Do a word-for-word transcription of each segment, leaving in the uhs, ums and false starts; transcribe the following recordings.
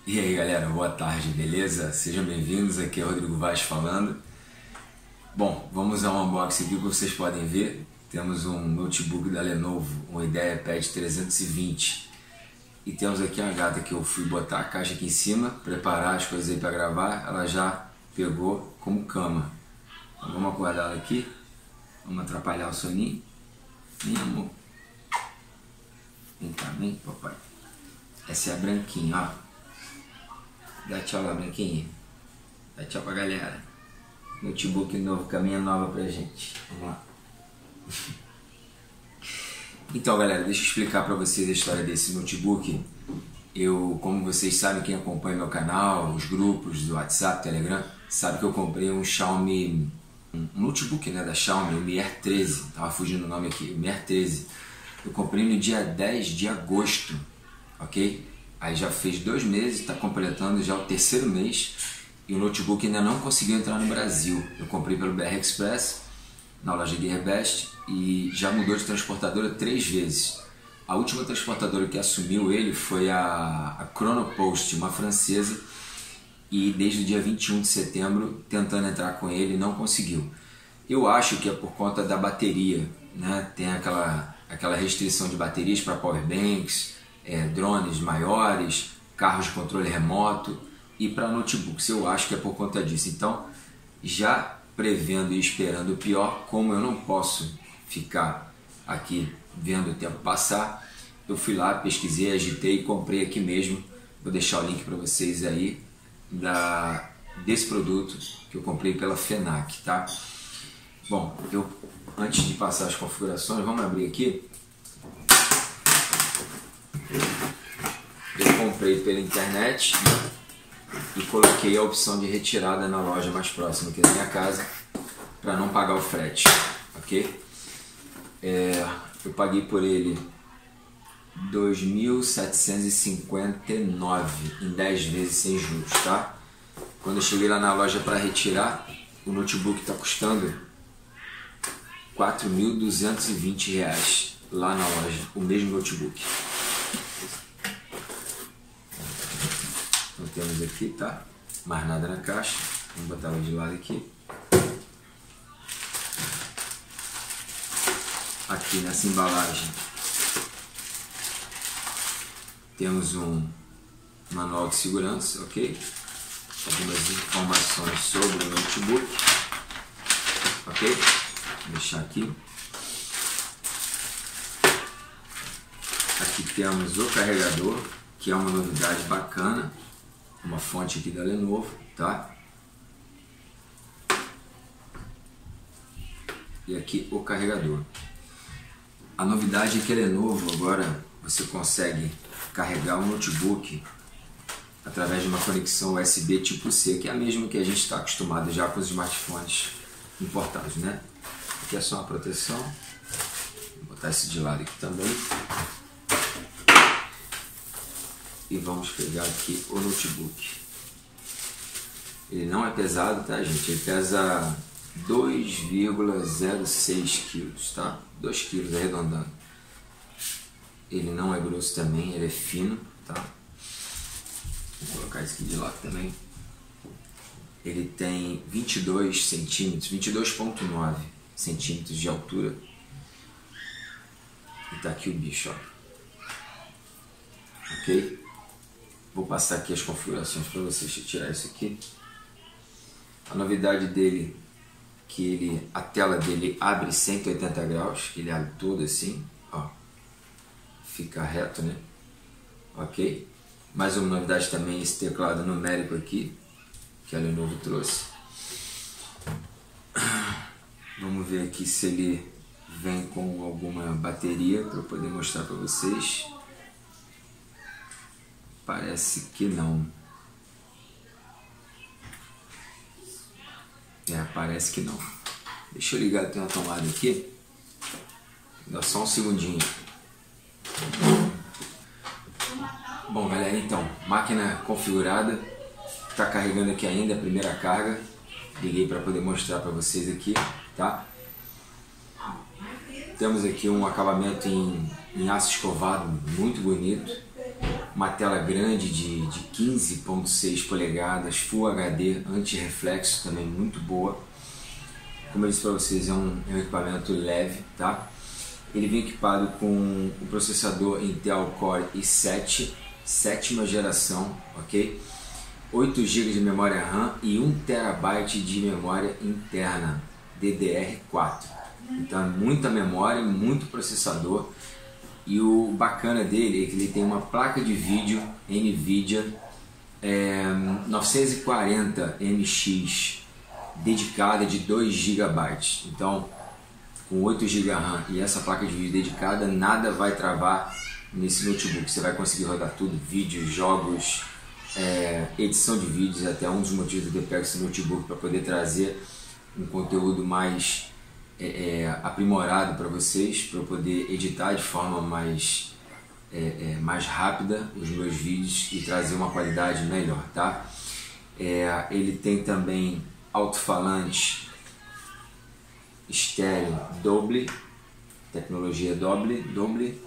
E aí galera, boa tarde, beleza? Sejam bem-vindos, aqui é o Rodrigo Vaz falando. Bom, vamos ao unboxing aqui, como vocês podem ver. Temos um notebook da Lenovo, um IdeaPad trezentos e vinte. E temos aqui a gata que eu fui botar a caixa aqui em cima, preparar as coisas aí para gravar. Ela já pegou como cama. Então, vamos acordar ela aqui, vamos atrapalhar o soninho. Vem, amor. Vem cá, vem, papai. Essa é a branquinha, ó. Dá tchau lá, branquinha. Dá tchau pra galera. Notebook novo, caminha nova pra gente. Vamos lá. Então, galera, deixa eu explicar pra vocês a história desse notebook. Eu, como vocês sabem, quem acompanha meu canal, os grupos do WhatsApp, Telegram, sabe que eu comprei um Xiaomi, um notebook, né, da Xiaomi, o Mi R treze. Tava fugindo o nome aqui, o Mi R treze. Eu comprei no dia dez de agosto, ok? Aí já fez dois meses, está completando já o terceiro mês e o notebook ainda não conseguiu entrar no Brasil. Eu comprei pelo B R Express, na loja Gearbest, e já mudou de transportadora três vezes. A última transportadora que assumiu ele foi a, a Chronopost, uma francesa, e desde o dia vinte e um de setembro tentando entrar com ele não conseguiu. Eu acho que é por conta da bateria, né? Tem aquela, aquela restrição de baterias para powerbanks, É, drones maiores, carros de controle remoto e para notebooks. Eu acho que é por conta disso. Então, já prevendo e esperando o pior, como eu não posso ficar aqui vendo o tempo passar, eu fui lá, pesquisei, agitei e comprei aqui mesmo. Vou deixar o link para vocês aí da, desse produto que eu comprei pela FENAC, tá? Bom, eu, antes de passar as configurações, vamos abrir aqui. Eu comprei pela internet, né, e coloquei a opção de retirada na loja mais próxima aqui da minha casa para não pagar o frete, ok? É, eu paguei por ele dois mil setecentos e cinquenta e nove em dez vezes sem juros, tá? Quando eu cheguei lá na loja para retirar, o notebook está custando quatro mil duzentos e vinte reais lá na loja, o mesmo notebook. Então temos aqui, tá? Mais nada na caixa. Vamos botar ela de lado aqui. Aqui nessa embalagem temos um manual de segurança, ok? Algumas informações sobre o notebook, ok? Vou deixar aqui. Aqui temos o carregador, que é uma novidade bacana. Uma fonte aqui da Lenovo, tá? E aqui o carregador. A novidade é que a Lenovo agora você consegue carregar o notebook através de uma conexão U S B tipo C, que é a mesma que a gente está acostumado já com os smartphones importados, né? Aqui é só uma proteção. Vou botar esse de lado aqui também. E vamos pegar aqui o notebook. Ele não é pesado, tá, gente? Ele pesa dois vírgula zero seis quilos, tá? dois quilos arredondando. Ele não é grosso também, ele é fino, tá? Vou colocar esse aqui de lado também. Ele tem vinte e dois centímetros, vinte e dois vírgula nove centímetros de altura. E tá aqui o bicho, ó. Ok? Vou passar aqui as configurações para vocês. Deixa eu tirar isso aqui. A novidade dele é que ele, a tela dele abre cento e oitenta graus, que ele abre todo assim, ó. Fica reto, né? Ok? Mais uma novidade também, esse teclado numérico aqui, que a Lenovo trouxe. Vamos ver aqui se ele vem com alguma bateria para eu poder mostrar para vocês. Parece que não. É, parece que não. Deixa eu ligar, tem uma tomada aqui. Dá só um segundinho. Bom, galera, então, máquina configurada. Tá carregando aqui ainda a primeira carga. Liguei para poder mostrar para vocês aqui, tá? Temos aqui um acabamento em, em aço escovado muito bonito. uma tela grande de, de quinze ponto seis polegadas, Full H D, anti-reflexo, também muito boa. Como eu disse para vocês, é um, é um equipamento leve, tá? Ele vem equipado com o processador Intel Core i sete, sétima geração, ok? oito gigas de memória RAM e um terabyte de memória interna, D D R quatro. Então é muita memória, muito processador. E o bacana dele é que ele tem uma placa de vídeo NVIDIA é, novecentos e quarenta M X dedicada de dois gigabytes. Então, com oito gigas RAM e essa placa de vídeo dedicada, nada vai travar nesse notebook. Você vai conseguir rodar tudo, vídeos, jogos, é, edição de vídeos. É até um dos motivos de eu ter pego esse notebook para poder trazer um conteúdo mais É, é, aprimorado para vocês, para eu poder editar de forma mais, é, é, mais rápida os meus vídeos e trazer uma qualidade melhor, tá? É, ele tem também alto-falante estéreo Dolby, tecnologia Dolby, Dolby,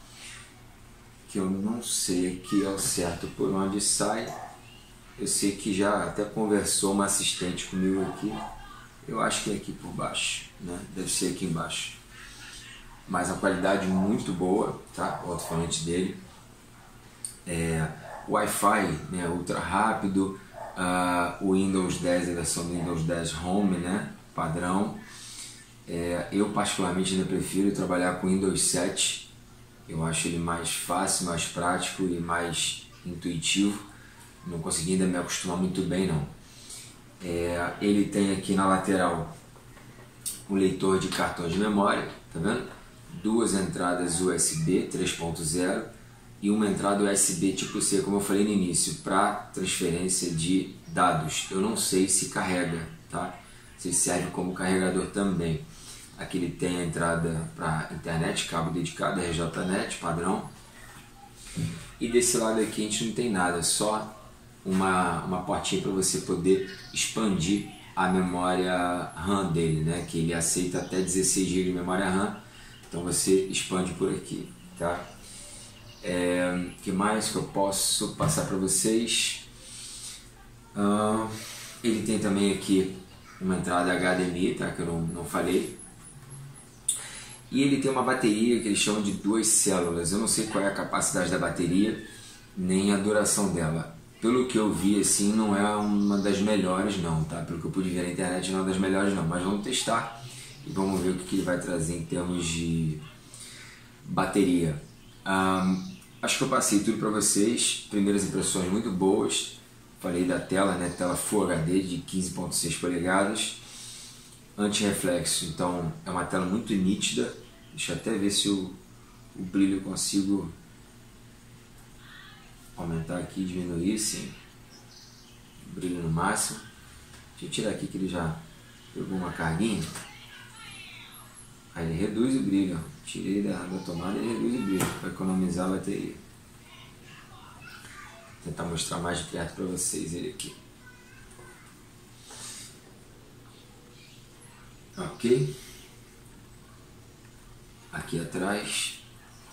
que eu não sei aqui ao certo por onde sai. Eu sei que já até conversou uma assistente comigo aqui. Eu acho que é aqui por baixo, né? Deve ser aqui embaixo. Mas a qualidade muito boa, tá? O alto-falante dele. É, Wi-Fi, né? Ultra rápido. Uh, o Windows dez, a versão do Windows dez Home, né? Padrão. É, eu particularmente ainda prefiro trabalhar com Windows sete. Eu acho ele mais fácil, mais prático e mais intuitivo. Não consegui ainda me acostumar muito bem, não. É, ele tem aqui na lateral um leitor de cartão de memória, tá vendo? Duas entradas U S B três ponto zero e uma entrada U S B tipo C, como eu falei no início, para transferência de dados. Eu não sei se carrega, tá? Se serve como carregador também. Aqui ele tem a entrada para internet, cabo dedicado, R J net padrão. E desse lado aqui a gente não tem nada, só uma, uma portinha para você poder expandir a memória RAM dele, né? Que ele aceita até dezesseis gigas de memória RAM, então você expande por aqui, tá? É, que mais que eu posso passar para vocês? Uh, ele tem também aqui uma entrada H D M I, tá? Que eu não, não falei. E ele tem uma bateria que eles chamam de duas células. Eu não sei qual é a capacidade da bateria, nem a duração dela. Pelo que eu vi, assim, não é uma das melhores não, tá? Pelo que eu pude ver na internet, não é uma das melhores não. Mas vamos testar e vamos ver o que ele vai trazer em termos de bateria. Um, acho que eu passei tudo para vocês. Primeiras impressões muito boas. Falei da tela, né? Tela Full H D de quinze ponto seis polegadas. Anti-reflexo, então é uma tela muito nítida. Deixa eu até ver se o, o brilho eu consigo aumentar aqui, diminuir, sim. Brilho no máximo. Deixa eu tirar aqui que ele já pegou uma carguinha. Aí ele reduz o brilho. Ó. Tirei da, da tomada e reduz o brilho para economizar a bateria. Vou tentar mostrar mais de perto para vocês ele aqui. Ok. Aqui atrás.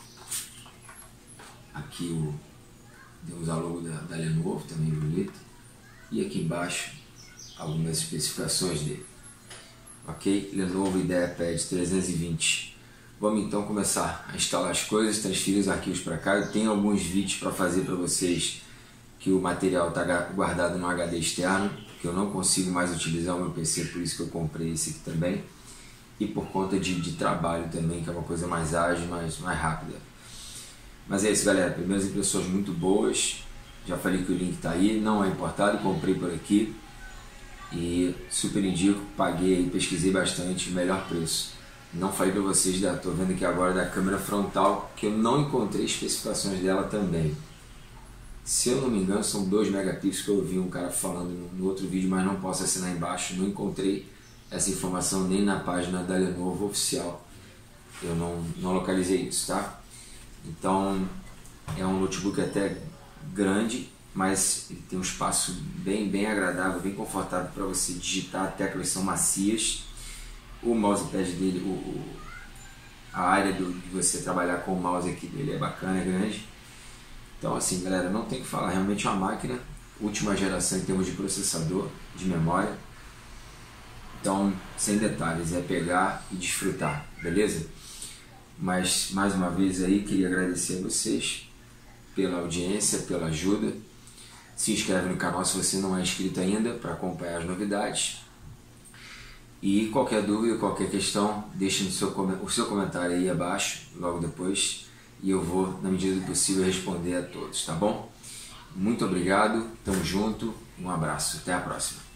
Aqui o Temos a logo da, da Lenovo, também bonito. E aqui embaixo, algumas especificações dele. Ok? Lenovo IdeaPad trezentos e vinte. Vamos então começar a instalar as coisas, transferir os arquivos para cá. Eu tenho alguns vídeos para fazer para vocês que o material está guardado no H D externo, que eu não consigo mais utilizar o meu P C, por isso que eu comprei esse aqui também. E por conta de, de trabalho também, que é uma coisa mais ágil, mais, mais rápida. Mas é isso, galera, primeiras impressões muito boas, já falei que o link está aí, não é importado, comprei por aqui e super indico, paguei, pesquisei bastante, melhor preço. Não falei para vocês, estou vendo aqui agora da câmera frontal, que eu não encontrei especificações dela também. Se eu não me engano são dois megapixels que eu ouvi um cara falando no outro vídeo, mas não posso assinar embaixo, não encontrei essa informação nem na página da Lenovo oficial, eu não, não localizei isso, tá? Então é um notebook até grande, mas ele tem um espaço bem, bem agradável, bem confortável para você digitar, as teclas são macias. O mousepad dele, o, o, a área do, de você trabalhar com o mouse aqui dele é bacana, é grande. Então assim, galera, não tem o que falar, realmente é uma máquina última geração em termos de processador, de memória. Então, sem detalhes, é pegar e desfrutar, beleza? Mas, mais uma vez aí, queria agradecer a vocês pela audiência, pela ajuda. Se inscreve no canal se você não é inscrito ainda, para acompanhar as novidades. E qualquer dúvida, qualquer questão, deixe no seu, o seu comentário aí abaixo, logo depois, e eu vou, na medida do possível, responder a todos, tá bom? Muito obrigado, tamo junto, um abraço, até a próxima.